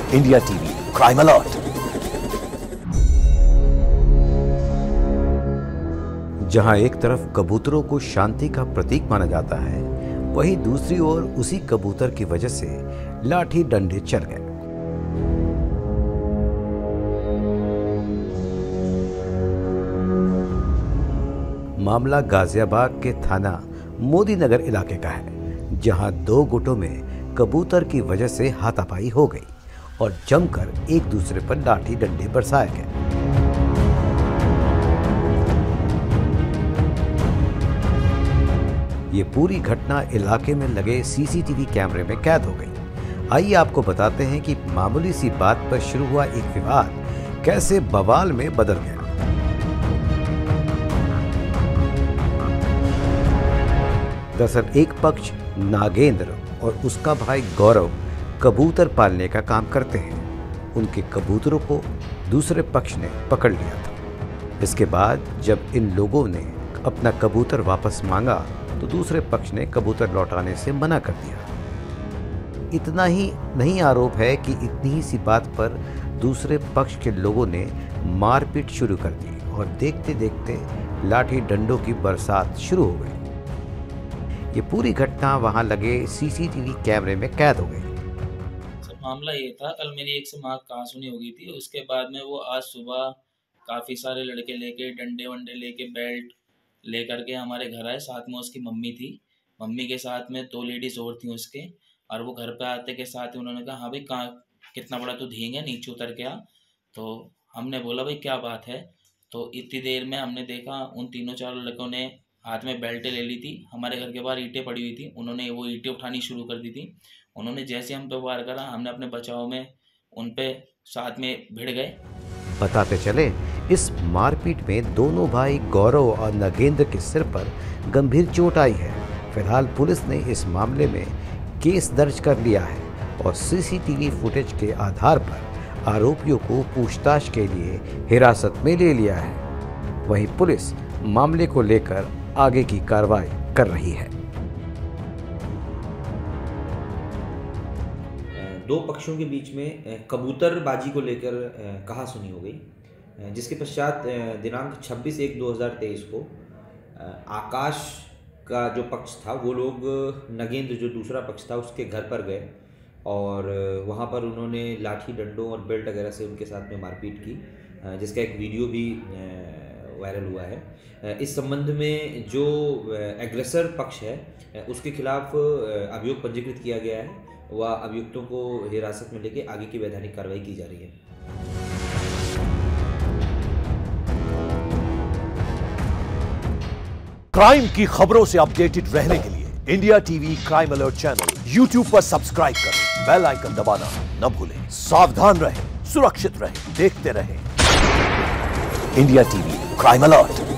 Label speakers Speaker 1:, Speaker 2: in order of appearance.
Speaker 1: India TV crime alert. जहां एक तरफ कबूतरों को शांति का प्रतीक माना जाता है, वहीं दूसरी ओर उसी कबूतर की वजह से लाठी डंडे चल गए। मामला गाजियाबाद के थाना मोदी नगर इलाके का है, जहां दो गुटों में कबूतर की वजह से हाथापाई हो गई और जमकर एक दूसरे पर लाठी डंडे बरसाए गए। ये पूरी घटना इलाके में लगे सीसीटीवी कैमरे में कैद हो गई। आइए आपको बताते हैं कि मामूली सी बात पर शुरू हुआ एक विवाद कैसे बवाल में बदल गया। दरअसल एक पक्ष नागेंद्र और उसका भाई गौरव कबूतर पालने का काम करते हैं। उनके कबूतरों को दूसरे पक्ष ने पकड़ लिया था। इसके बाद जब इन लोगों ने अपना कबूतर वापस मांगा तो दूसरे पक्ष ने कबूतर लौटाने से मना कर दिया। इतना ही नहीं आरोप है कि इतनी ही सी बात पर दूसरे पक्ष के लोगों ने मारपीट शुरू कर दी और देखते देखते लाठी डंडों की बरसात शुरू हो गई। ये पूरी घटना वहां लगे सीसीटीवी कैमरे में कैद हो गई।
Speaker 2: मामला ये था, कल मेरी एक से माँ कहासुनी हो गई थी। उसके बाद में वो आज सुबह काफ़ी सारे लड़के लेके डंडे वंडे लेके बेल्ट लेकर के हमारे घर आए। साथ में उसकी मम्मी थी, मम्मी के साथ में 2 लेडीज़ और थी उसके। और वो घर पे आते के साथ ही उन्होंने कहा, हाँ भाई कहाँ कितना बड़ा तू धींग है, नीचे उतर के आ। तो हमने बोला भाई क्या बात है। तो इतनी देर में हमने देखा उन तीनों चारों लड़कों ने हाथ में बेल्टें ले ली थी। हमारे घर के बाहर ईंटें पड़ी हुई थी, उन्होंने वो ईंटें उठानी शुरू कर दी थी। उन्होंने जैसे हम पे वार करा, हमने अपने बचाव में उन पे साथ में भिड़ गए।
Speaker 1: बताते चले, इस मारपीट में दोनों भाई गौरव और नगेंद्र के सिर पर गंभीर चोट आई है। फिलहाल पुलिस ने इस मामले में केस दर्ज कर लिया है और सीसीटीवी फुटेज के आधार पर आरोपियों को पूछताछ के लिए हिरासत में ले लिया है। वहीं पुलिस मामले को लेकर आगे की कार्रवाई कर रही है।
Speaker 3: दो पक्षों के बीच में कबूतरबाजी को लेकर कहासुनी हो गई, जिसके पश्चात दिनांक 26/1/2023 को आकाश का जो पक्ष था वो लोग नगेंद्र जो दूसरा पक्ष था उसके घर पर गए और वहाँ पर उन्होंने लाठी डंडों और बेल्ट वगैरह से उनके साथ में मारपीट की, जिसका एक वीडियो भी वायरल हुआ है। इस संबंध में जो एग्रेसर पक्ष है उसके खिलाफ अभियोग पंजीकृत किया गया है। वह अभियुक्तों को हिरासत में लेके आगे की वैधानिक कार्रवाई की जा रही है।
Speaker 1: क्राइम की खबरों से अपडेटेड रहने के लिए India TV crime alert channel YouTube पर सब्सक्राइब करें, बेल आइकन दबाना न भूलें। सावधान रहें, सुरक्षित रहें, देखते रहें इंडिया टीवी क्राइम अलर्ट।